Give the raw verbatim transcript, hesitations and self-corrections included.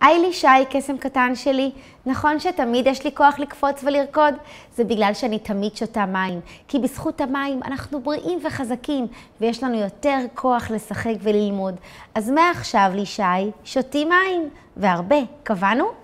היי לי שי, קסם קטן שלי. נכון שתמיד יש לי כוח לקפוץ ולרקוד? זה בגלל שאני תמיד שותה מים. כי בזכות המים אנחנו בריאים וחזקים, ויש לנו יותר כוח לשחק וללמוד. אז מעכשיו לי שי, שותי מים, והרבה. קבענו?